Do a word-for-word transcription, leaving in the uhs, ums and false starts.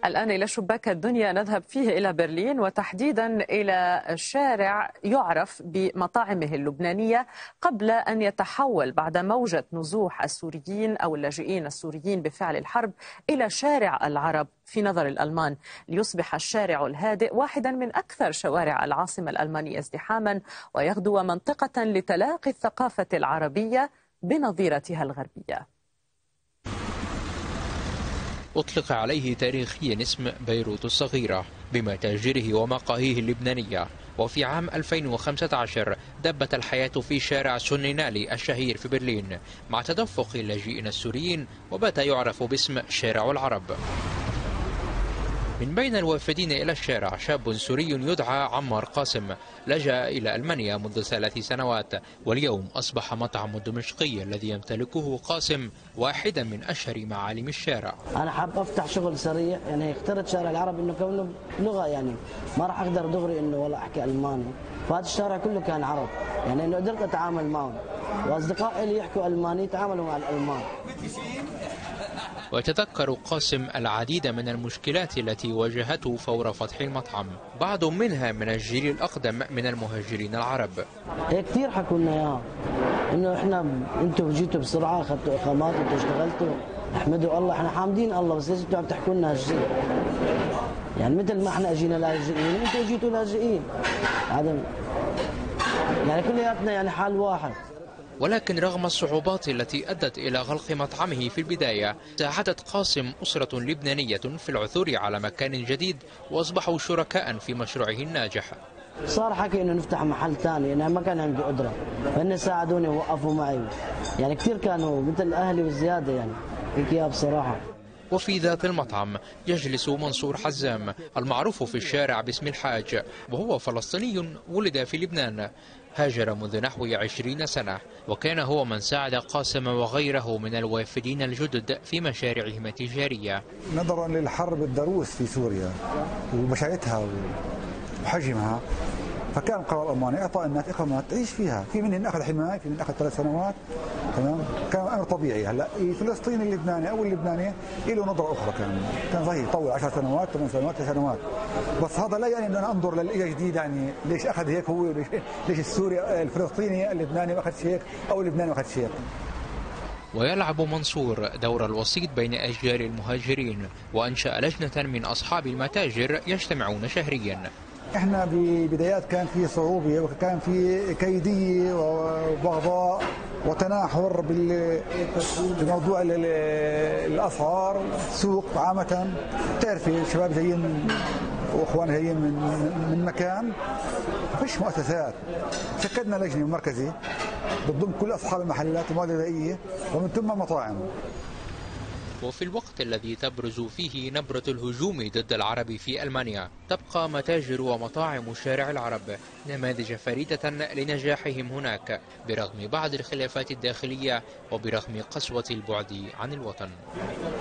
الآن إلى شباك الدنيا نذهب فيه إلى برلين، وتحديدا إلى شارع يعرف بمطاعمه اللبنانية قبل أن يتحول بعد موجة نزوح السوريين أو اللاجئين السوريين بفعل الحرب إلى شارع العرب في نظر الألمان، ليصبح الشارع الهادئ واحدا من أكثر شوارع العاصمة الألمانية ازدحاما، ويغدو منطقة لتلاقي الثقافة العربية بنظيرتها الغربية. أطلق عليه تاريخيا اسم بيروت الصغيرة بمتاجره ومقاهيه اللبنانية، وفي عام ألفين وخمسة عشر دبت الحياة في شارع سونينالي الشهير في برلين مع تدفق اللاجئين السوريين، وبات يعرف باسم شارع العرب. من بين الوافدين إلى الشارع شاب سوري يدعى عمار قاسم، لجأ إلى ألمانيا منذ ثلاث سنوات، واليوم أصبح مطعم الدمشقي الذي يمتلكه قاسم واحدا من أشهر معالم الشارع. أنا حاب أفتح شغل سريع، يعني اخترت شارع العرب إنه كونه لغة، يعني ما راح أقدر دغري إنه ولا أحكي ألماني، فهذا الشارع كله كان عرب، يعني إنه قدرت أتعامل معهم، وأصدقائي اللي يحكوا ألماني تعاملوا مع الألمان. ويتذكر قاسم العديد من المشكلات التي واجهته فور فتح المطعم، بعض منها من الجيل الأقدم من المهاجرين العرب. هي كثير حكوا لنا اياها، انه احنا انتم جيتوا بسرعه اخذتوا اقامات وانتم اشتغلتوا، احمدوا الله، احنا حامدين الله، بس ليش انتم عم تحكوا لنا هالشيء؟ يعني مثل ما احنا اجينا لاجئين انتم اجيتوا لاجئين، هذا يعني كلياتنا يعني حال واحد. ولكن رغم الصعوبات التي أدت إلى غلق مطعمه في البداية، ساعدت قاسم أسرة لبنانية في العثور على مكان جديد، وأصبحوا شركاء في مشروعه الناجح. صار حكي إنه نفتح محل ثاني، أنا ما كان عندي قدرة، فإن ساعدوني ووقفوا معي، يعني كثير كانوا مثل أهلي وزيادة، يعني هيك يا بصراحة. وفي ذات المطعم يجلس منصور حزام المعروف في الشارع باسم الحاج، وهو فلسطيني ولد في لبنان، هاجر منذ نحو عشرين سنة، وكان هو من ساعد قاسم وغيره من الوافدين الجدد في مشاريعهم التجارية. نظرا للحرب الضروس في سوريا وبشاعتها وحجمها، فكان القرار الألماني إعطاء الناس إقامات تعيش فيها، في منهم أخذ حماية، في منهم أخذ ثلاث سنوات، تمام؟ كان أمر طبيعي. هلا الفلسطيني اللبناني أو اللبناني له نظرة أخرى، كان كان صحيح يطول عشر سنوات، ثمان سنوات، تسع سنوات، بس هذا لا يعني أن أنا أنظر للإجا جديد، يعني ليش أخذ هيك هو، ليش ليش السوري الفلسطيني اللبناني ما أخذ هيك أو اللبناني ما أخذ هيك. ويلعب منصور دور الوسيط بين أجيال المهاجرين، وأنشأ لجنة من أصحاب المتاجر يجتمعون شهريا. احنا ببدايات كان في صعوبه وكان في كيديه وبغضاء وتناحر بموضوع الاسعار، السوق عامه، بتعرفي الشباب جايين واخوان جايين من من مكان، فيش مؤسسات، شكلنا لجنه مركزي بتضم كل اصحاب المحلات المواد الغذائيه ومن ثم المطاعم. وفي الوقت الذي تبرز فيه نبرة الهجوم ضد العرب في ألمانيا، تبقى متاجر ومطاعم شارع العرب نماذج فريدة لنجاحهم هناك، برغم بعض الخلافات الداخلية وبرغم قسوة البعد عن الوطن.